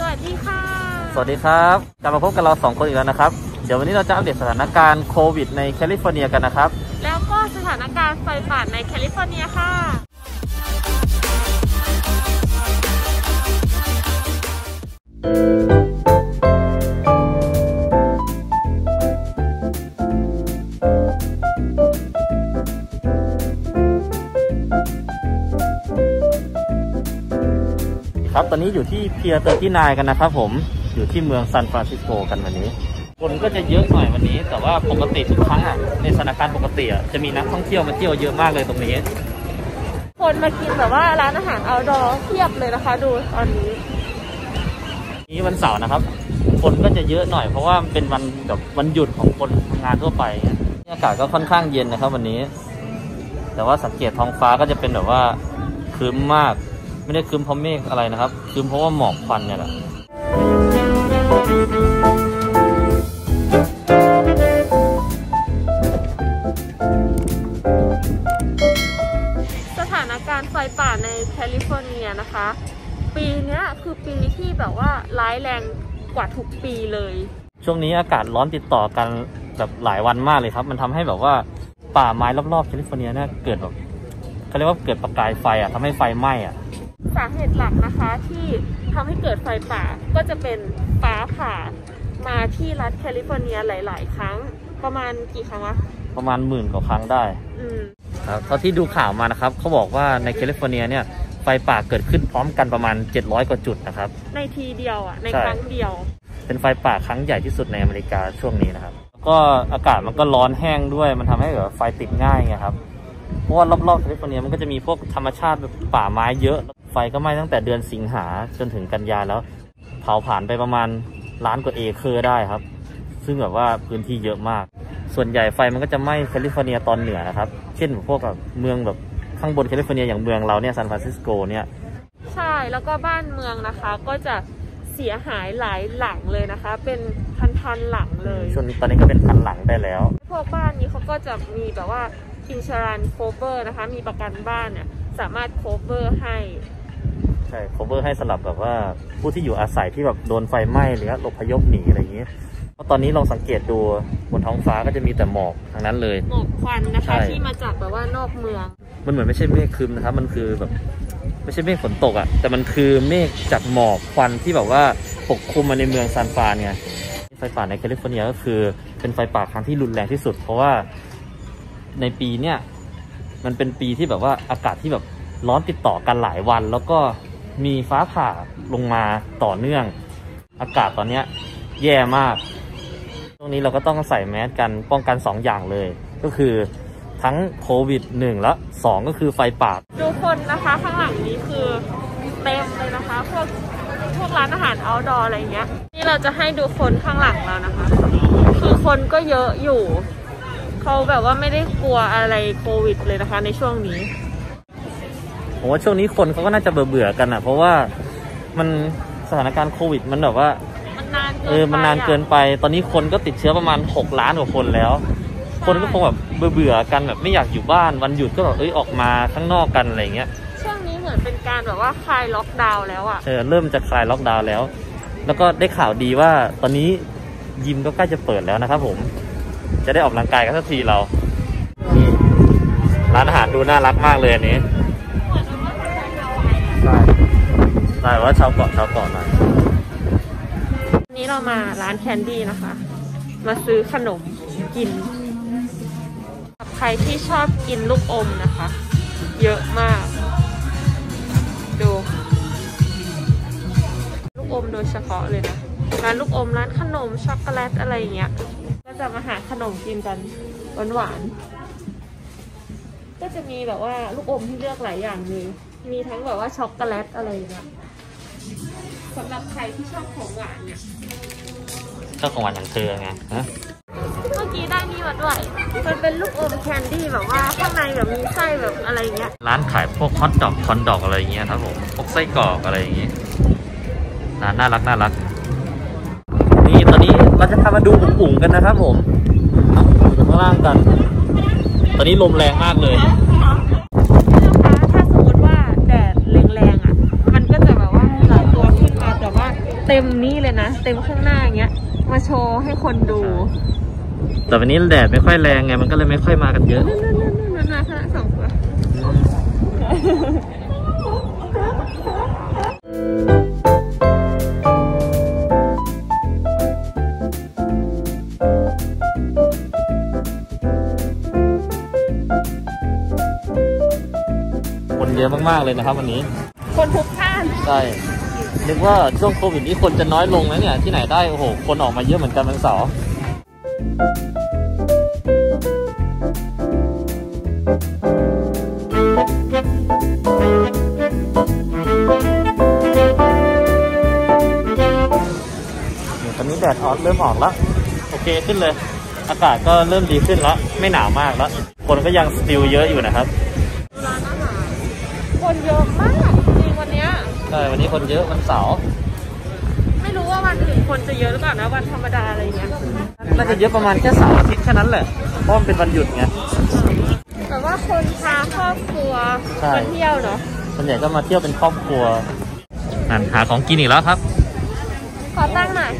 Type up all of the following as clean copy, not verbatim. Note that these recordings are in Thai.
วัสดีค่ะสวัสดีครับกลับมาพบกับเรา2คนอีกแล้วนะครับเดี๋ยววันนี้เราจะอัปเดตสถานการณ์โควิดในแคลิฟอร์เนียกันนะครับแล้วก็สถานการณ์ไฟป่าในแคลิฟอร์เนียค่ะครับตอนนี้อยู่ที่เพียร์39กันนะครับผมอยู่ที่เมืองซานฟรานซิสโกกันวันนี้คนก็จะเยอะหน่อยวันนี้แต่ว่าปกติทุกครั้งในสถานการณ์ปกติจะมีนักท่องเที่ยวมาเที่ยวเยอะมากเลยตรงนี้คนมากินแบบว่าร้านอาหารเอาท์ดอร์เทียบเลยนะคะดูตอนนี้นี้วันเสาร์นะครับคนก็จะเยอะหน่อยเพราะว่าเป็นวันแบบวันหยุดของคนทำงานทั่วไปอากาศก็ค่อนข้างเย็นนะครับวันนี้แต่ว่าสังเกตท้องฟ้าก็จะเป็นแบบว่าครึ้มมากไม่ได้ครึ้มเพราะเมฆอะไรนะครับครึ้มเพราะว่าหมอกควันเนี่ยแหละสถานการณ์ไฟป่าในแคลิฟอร์เนียนะคะปีนี้คือปีที่แบบว่าร้ายแรงกว่าทุกปีเลยช่วงนี้อากาศร้อนติดต่อกันแบบหลายวันมากเลยครับมันทำให้แบบว่าป่าไม้รอบๆแคลิฟอร์เนียเนี่ยเกิดแบบเขาเรียกว่าเกิดประกายไฟทำให้ไฟไหม้สาเหตุหลักนะคะที่ทำให้เกิดไฟป่าก็จะเป็นฟ้าผ่ามาที่รัฐแคลิฟอร์เนียหลายๆครั้งประมาณกี่ครั้งวะประมาณ10,000 กว่าครั้งได้ครับเท่าที่ดูข่าวมานะครับเขาบอกว่าในแคลิฟอร์เนียเนี่ยไฟป่าเกิดขึ้นพร้อมกันประมาณ700 กว่าจุดนะครับในทีเดียวในครั้งเดียวเป็นไฟป่าครั้งใหญ่ที่สุดในอเมริกาช่วงนี้นะครับก็อากาศมันก็ร้อนแห้งด้วยมันทำให้แบบไฟติดง่ายไงครับเพราะว่ารอบๆแคลิฟอร์เนียมันก็จะมีพวกธรรมชาติแบบป่าไม้เยอะไฟก็ไหม้ตั้งแต่เดือนสิงหาจนถึงกันยาแล้วเผาผ่านไปประมาณล้านกว่าเอเคอร์ได้ครับซึ่งแบบว่าพื้นที่เยอะมากส่วนใหญ่ไฟมันก็จะไหม้แคลิฟอร์เนียตอนเหนือนะครับเช่นพวกแบบเมืองแบบข้างบนแคลิฟอร์เนียอย่างเมืองเราเนี่ยซานฟรานซิสโกเนี่ยใช่แล้วก็บ้านเมืองนะคะก็จะเสียหายหลายหลังเลยนะคะเป็นพันหลังเลยช่วงนี้ตอนนี้ก็เป็นพันหลังได้แล้วพวกบ้านนี้เขาก็จะมีแบบว่าInsurance Cover นะคะมีประกันบ้านเนี่ยสามารถ Cover ให้ใช่ Cover ให้สำหรับแบบว่าผู้ที่อยู่อาศัยที่แบบโดนไฟไหม้หรือหลบพยพหนีอะไรอย่างนี้เพราะตอนนี้ลองสังเกตดูบนท้องฟ้าก็จะมีแต่หมอกทั้งนั้นเลยหมอกควันนะคะที่มาจากแบบว่านอกเมืองมันเหมือนไม่ใช่เมฆครึ้มนะครับมันคือแบบไม่ใช่เมฆฝนตกแต่มันคือเมฆจากหมอกควันที่แบบว่าปกคลุมมาในเมืองซานฟรานไงไฟป่าในแคลิฟอร์เนียก็คือเป็นไฟป่าครั้งที่รุนแรงที่สุดเพราะว่าในปีเนี้ยมันเป็นปีที่แบบว่าอากาศที่แบบร้อนติดต่อกันหลายวันแล้วก็มีฟ้าผ่าลงมาต่อเนื่องอากาศตอนนี้แย่มากช่วงนี้เราก็ต้องใส่แมสกันป้องกัน2อย่างเลยก็คือทั้งโควิด1และ2ก็คือไฟป่าดูคนนะคะข้างหลังนี้คือเต็มเลยนะคะพวกร้านอาหารเอาท์ดอร์อะไรเงี้ยนี่เราจะให้ดูคนข้างหลังเรานะคะคือคนก็เยอะอยู่เขาแบบว่าไม่ได้กลัวอะไรโควิดเลยนะคะในช่วงนี้ผมว่าช่วงนี้คนเขาก็น่าจะเบื่อกันเพราะว่ามันสถานการณ์โควิดมันแบบว่ามันนานเกินไปตอนนี้คนก็ติดเชื้อประมาณ6 ล้านกว่าคนแล้วคนก็คงแบบเบื่อกันแบบไม่อยากอยู่บ้านวันหยุดก็แบบออกมาข้างนอกกันอะไรเงี้ยช่วงนี้เหมือนเป็นการแบบว่าคลายล็อกดาวน์แล้วเริ่มจะคลายล็อกดาวน์แล้วก็ได้ข่าวดีว่าตอนนี้ยิมก็ใกล้จะเปิดแล้วนะครับผมจะได้ออกกำลังกายกันสักทีเราร้านอาหารดูน่ารักมากเลยอันนี้ใช่ว่าชาวเกาะหน่อยวันนี้เรามาร้านแคนดี้นะคะมาซื้อขนมกินกับใครที่ชอบกินลูกอมนะคะเยอะมากดูลูกอมโดยเฉพาะเลยนะร้านลูกอมร้านขนมช็อกโกแลตอะไรอย่างเงี้ยก็จะมาหาขนมกินกันหวานก็จะมีแบบว่าลูกอมที่เลือกหลายอย่างมีทั้งแบบว่าช็อกโกแลตอะไรอย่างเงี้ยสำหรับใครที่ชอบของหวานเนี่ยชอบของหวานอย่างเธอไงเมื่อกี้ได้นี่มาด้วยมันเป็นลูกอมแคนดี้แบบว่าข้างในแบบมีไส้แบบอะไรเงี้ยร้านขายพวกฮอทดอกคอนดอกอะไรอย่างเงี้ยครับผมพวกไส้กรอกอะไรอย่างเงี้ยร้านน่ารักนี่ตอนนี้เราจะพามาดูอุ๋งกันนะครับผมอยู่ข้างล่างกันตอนนี้ลมแรงมากเลยถ้าสมมติว่าแดดแรงมันก็จะแบบว่าหลายตัวขึ้นมาแต่ว่าเต็มนี่เลยนะเต็มข้างหน้าอย่างเงี้ยมาโชว์ให้คนดูแต่วันนี้แดดไม่ค่อยแรงไงมันก็เลยไม่ค่อยมากันเยอะนั่นมาคณะสองตัวคนเยอะมากๆเลยนะครับวันนี้คนพลุกพล่านใช่นึกว่าช่วงโควิดนี้คนจะน้อยลงนะเนี่ยที่ไหนได้โอ้โหคนออกมาเยอะเหมือนกันวันเสาร์ตอนนี้แดดเริ่มออกแล้วโอเคขึ้นเลยอากาศก็เริ่มดีขึ้นแล้วไม่หนาวมากแล้วคนก็ยังสติลเยอะอยู่นะครับร้านอาหารคนเยอะมากจริงวันนี้ใช่วันนี้คนเยอะวันเสาร์ไม่รู้ว่าวันอื่นคนจะเยอะหรือเปล่านะวันธรรมดาอะไรเงี้ยน่าจะเยอะประมาณแค่เสาร์อาทิตย์แค่นั้นแหละเพราะมันเป็นวันหยุดไงแต่ว่าคนพาครอบครัวมาเที่ยวเนาะส่วนใหญ่ก็มาเที่ยวเป็นครอบครัวหาของกินอีกแล้วครับขอตั้งหน่อย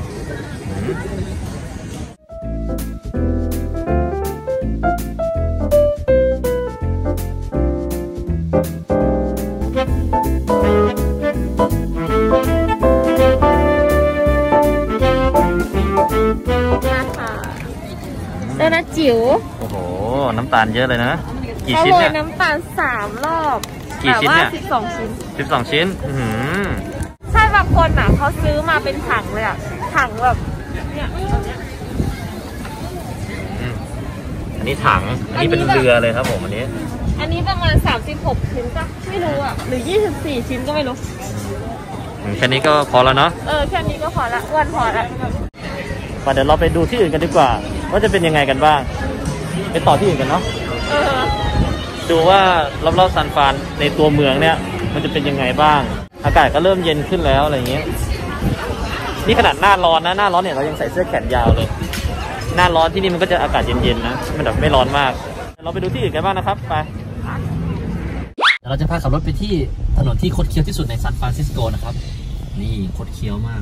โดนัทจิ๋วโอ้โหน้ำตาลเยอะเลยนะกี่ชิ้นเนี่ยน้ำตาล3 รอบกี่ชิ้นเนี่ย 12 ชิ้น 12 ชิ้นใช่บางคนอ่ะเขาซื้อมาเป็นถังเลยอ่ะถังแบบเนี่ยอันนี้ถังอันนี้เป็นเรือเลยครับผมอันนี้ประมาณ36 ชิ้นก็ไม่รู้อ่ะหรือ24 ชิ้นก็ไม่รู้แค่นี้ก็พอแล้วเนาะแค่นี้ก็พอละวันพอละเดี๋ยวเราไปดูที่อื่นกันดีกว่าว่าจะเป็นยังไงกันบ้างไปต่อที่อื่นกันเนาะดูว่ารอบๆซานฟรานในตัวเมืองเนี่ยมันจะเป็นยังไงบ้างอากาศก็เริ่มเย็นขึ้นแล้วอะไรเงี้ยนี่ขนาดหน้าร้อนนะหน้าร้อนเนี่ยเรายังใส่เสื้อแขนยาวเลยหน้าร้อนที่นี่มันก็จะอากาศเย็นๆนะมันแบบไม่ร้อนมากเราไปดูที่อื่นกันบ้างนะครับไปเราจะพาขับรถไปที่ถนนที่คดเคี้ยวที่สุดในซานฟรานซิสโกนะครับนี่คดเคี้ยวมาก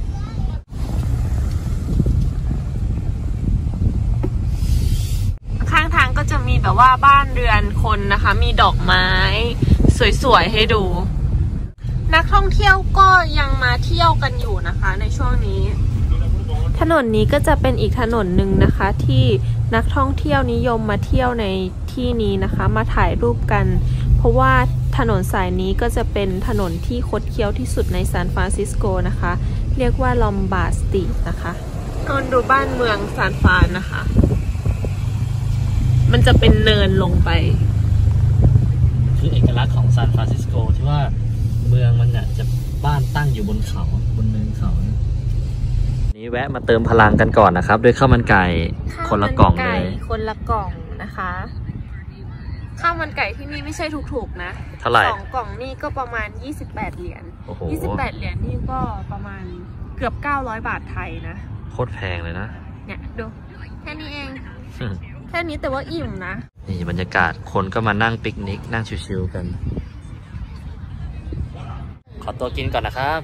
ข้างทางก็จะมีแบบว่าบ้านเรือนคนนะคะมีดอกไม้สวยๆให้ดูนักท่องเที่ยวก็ยังมาเที่ยวกันอยู่นะคะในช่วงนี้ถนนนี้ก็จะเป็นอีกถนนหนึ่งนะคะที่นักท่องเที่ยวนิยมมาเที่ยวในที่นี้นะคะมาถ่ายรูปกันเพราะว่าถนนสายนี้ก็จะเป็นถนนที่คดเคี้ยวที่สุดในซานฟรานซิสโกนะคะเรียกว่าลอมบาร์ดสตรีทนะคะดูบ้านเมืองซานฟรานนะคะมันจะเป็นเนินลงไปคือเอกลักษณ์ของซานฟรานซิสโกที่ว่าเมืองมันเนี่ยจะบ้านตั้งอยู่บนเขาบนเนินเขานี้แวะมาเติมพลังกันก่อนนะครับด้วยข้าวมันไก่คนละกล่องเลยคนละกล่องนะคะข้าวมันไก่ที่นี่ไม่ใช่ถูกๆนะเท่าไหร่ 2 กล่องนี่ก็ประมาณ28 เหรียญ28 เหรียญนี่ก็ประมาณเกือบ900 บาทไทยนะโคตรแพงเลยนะเนี่ยดูแค่นี้เองแค่นี้แต่ว่าอิ่มนะนี่บรรยากาศคนก็มานั่งปิกนิกนั่งชิวๆกันขอตัวกินก่อนนะครับ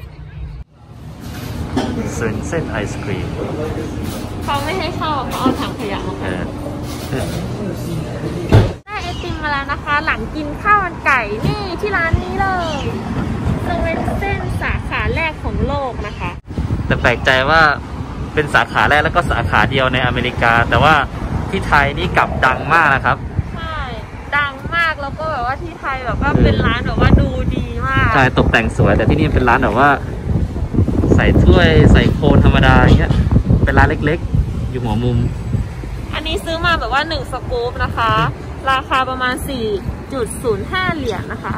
เส้นไอศกรีมเขาไม่ให้เข้าเขาเอาถังขยะมาได้ไอติมมาแล้วนะคะหลังกินข้าวมันไก่นี่ที่ร้านนี้เลยเป็นเส้นสาขาแรกของโลกนะคะแต่แปลกใจว่าเป็นสาขาแรกแล้วก็สาขาเดียวในอเมริกาแต่ว่าที่ไทยนี่กลับดังมากนะครับใช่ดังมากแล้วก็แบบว่าที่ไทยแบบว่าเป็นร้านแบบว่าดูดีมากใช่ตกแต่งสวยแต่ที่นี่เป็นร้านแบบว่าใส่ถ้วยใส่โคนธรรมดาอย่างเงี้ยเป็นร้านเล็กๆอยู่หัวมุมอันนี้ซื้อมาแบบว่า1 สกู๊ปนะคะราคาประมาณ 4.05 เหรียญนะคะ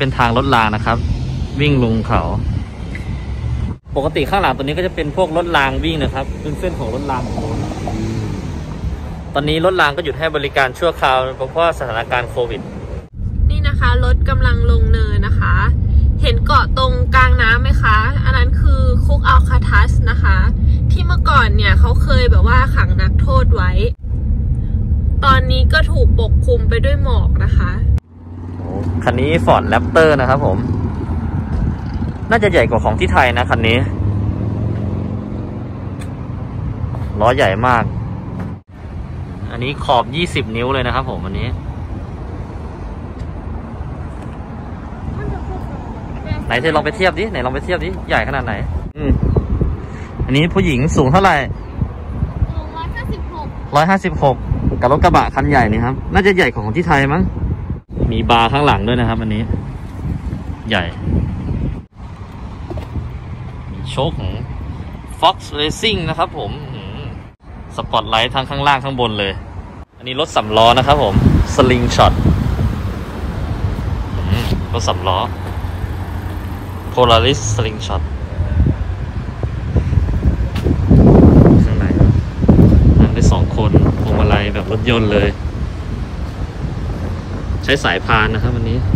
เป็นทางรถรางนะครับ วิ่งลงเขาปกติข้างหลังตัวนี้ก็จะเป็นพวกรถรางวิ่งนะครับเป็นเส้นของรถรางตอนนี้รถรางก็หยุดให้บริการชั่วคราวเพราะว่าสถานการณ์โควิดนี่นะคะรถกำลังลงเนินนะคะ เห็นเกาะตรงกลางน้ำไหมคะอันนั้นคือคุกอัลคาทัสนะคะที่เมื่อก่อนเนี่ยเขาเคยแบบว่าขังนักโทษไว้ตอนนี้ก็ถูกปกคลุมไปด้วยหมอกนะคะคันนี้ Ford Raptor นะครับผมน่าจะใหญ่กว่าของที่ไทยนะคันนี้ล้อใหญ่มากอันนี้ขอบ20 นิ้วเลยนะครับผมอันนี้ไหนเธอลองไปเทียบดิไหนลองไปเทียบดิใหญ่ขนาดไหนอันนี้ผู้หญิงสูงเท่าไหร่156กับรถกระบะคันใหญ่นี่ครับน่าจะใหญ่กว่าของที่ไทยมั้งมีบาร์ข้างหลังด้วยนะครับอันนี้ใหญ่มีโชคของ Fox Racing นะครับผมสปอตไลท์ทั้งข้างล่างข้างบนเลยอันนี้รถ3 ล้อนะครับผม Slingshot รถ3 ล้อ Polaris Slingshot ข้างในนั่งได้2 คนพวงมาลัยแบบรถยนต์เลยใช้สายพานนะครับวันนี้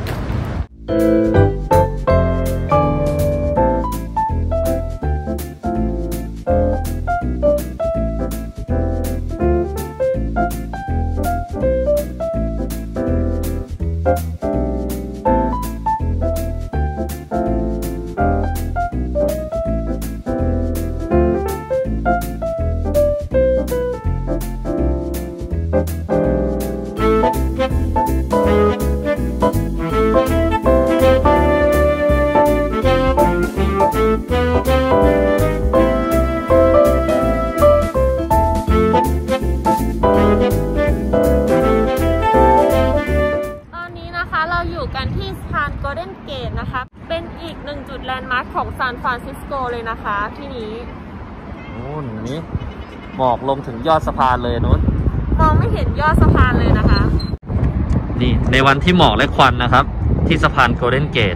นะคะเป็นอีก1 จุดแลนด์มาร์คของซานฟรานซิสโกเลยนะคะที่นี้นู้นนี้หมอกลงถึงยอดสะพานเลยนู้นมองไม่เห็นยอดสะพานเลยนะคะนี่ในวันที่หมอกและควันนะครับที่สะพานโกลเด้นเกต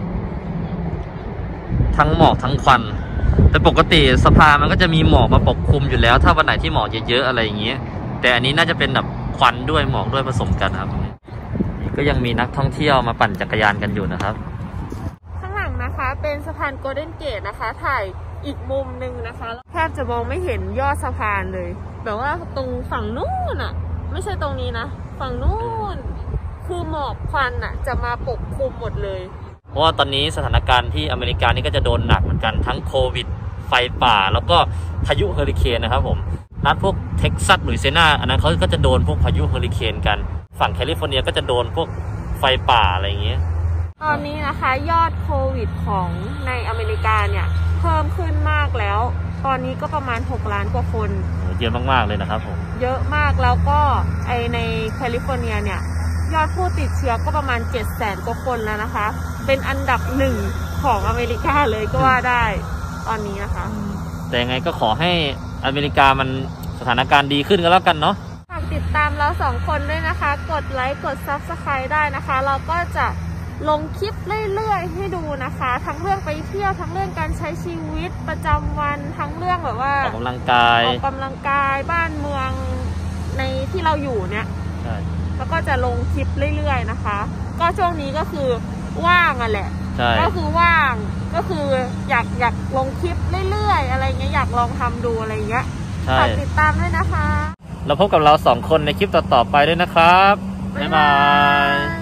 ทั้งหมอกทั้งควันแต่ปกติสะพานมันก็จะมีหมอกมาปกคลุมอยู่แล้วถ้าวันไหนที่หมอกเยอะๆอะไรอย่างเงี้ยแต่อันนี้น่าจะเป็นแบบควันด้วยหมอกด้วยผสมกันครับนี่ก็ยังมีนักท่องเที่ยวมาปั่นจักรยานกันอยู่นะครับนะคะเป็นสะพานโกลเด้นเกตนะคะถ่ายอีกมุมหนึ่งนะคะแทบจะมองไม่เห็นยอดสะพานเลยแบบว่าตรงฝั่งนู้นอ่ะไม่ใช่ตรงนี้นะฝั่งนู้นคือหมอกควันอ่ะจะมาปกคลุมหมดเลยเพราะว่าตอนนี้สถานการณ์ที่อเมริกานี่ก็จะโดนหนักเหมือนกันทั้งโควิดไฟป่าแล้วก็พายุเฮอริเคนนะครับผมนัดพวกเท็กซัสลุยเซียนาอันนั้นเขาก็จะโดนพวกพายุเฮอริเคนกันฝั่งแคลิฟอร์เนียก็จะโดนพวกไฟป่าอะไรอย่างเงี้ยตอนนี้นะคะยอดโควิดของในอเมริกาเนี่ยเพิ่มขึ้นมากแล้วตอนนี้ก็ประมาณ6 ล้านกว่าคนเยอะมากๆเลยนะครับผมเยอะมากแล้วก็ในแคลิฟอร์เนียเนี่ยยอดผู้ติดเชื้อก็ประมาณ700,000 กว่าคนแล้วนะคะเป็นอันดับ1ของอเมริกาเลยก็ว่าได้ตอนนี้นะคะแต่ยังไงก็ขอให้อเมริกามันสถานการณ์ดีขึ้นก็แล้วกันเนาะฝากติดตามเรา2 คนด้วยนะคะกดไลค์กด Subscribe ได้นะคะเราก็จะลงคลิปเรื่อยๆให้ดูนะคะทั้งเรื่องไปเที่ยวทั้งเรื่องการใช้ชีวิตประจำวันทั้งเรื่องแบบว่าออกกำลังกายบ้านเมืองในที่เราอยู่เนี่ยใช่แล้วก็จะลงคลิปเรื่อยๆนะคะก็ช่วงนี้ก็คือว่างอ่ะแหละก็คือว่างก็คืออยากลงคลิปเรื่อยๆอะไรเงี้ยอยากลองทำดูอะไรเงี้ยฝากติดตามด้วยนะคะเราพบกับเรา2 คนในคลิปต่อๆไปด้วยนะครับบ๊ายบาย